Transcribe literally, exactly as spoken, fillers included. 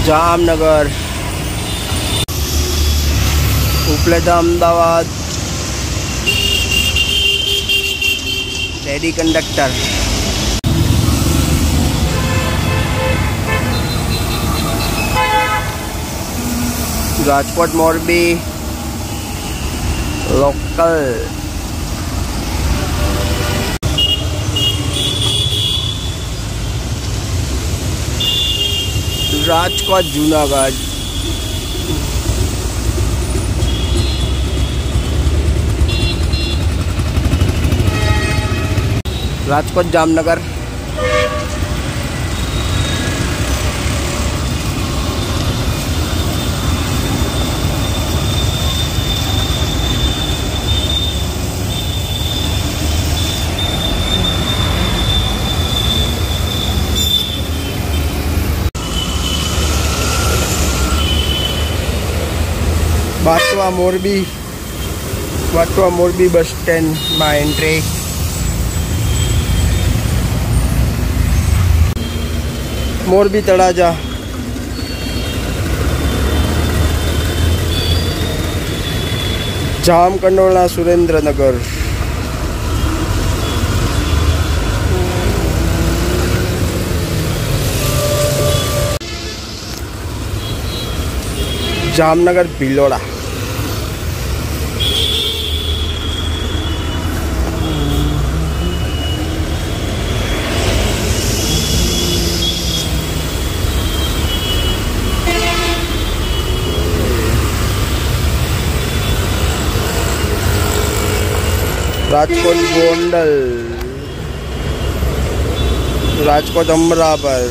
Jamnagar, Upleta Ahmedabad, lady conductor, Rajkot Morbi local, Rajkot Junagadh, Rajkot Jamnagar, Batwa Morbi, Batwa Morbi bus સ્ટેન્ડમાં entry, Morbi Talaja, Jamkandorna Surendranagar, Jamnagar Bhiloda, Rajkot Gondal, Rajkot Amrapar,